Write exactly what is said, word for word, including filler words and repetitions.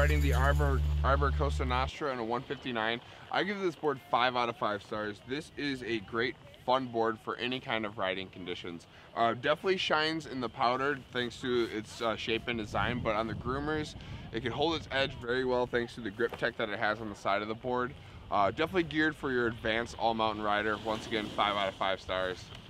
riding the Arbor, Arbor Cosa Nostra in a one fifty-nine. I give this board five out of five stars. This is a great fun board for any kind of riding conditions. Uh, definitely shines in the powder thanks to its uh, shape and design, but on the groomers, it can hold its edge very well thanks to the grip tech that it has on the side of the board. Uh, definitely geared for your advanced all-mountain rider. Once again, five out of five stars.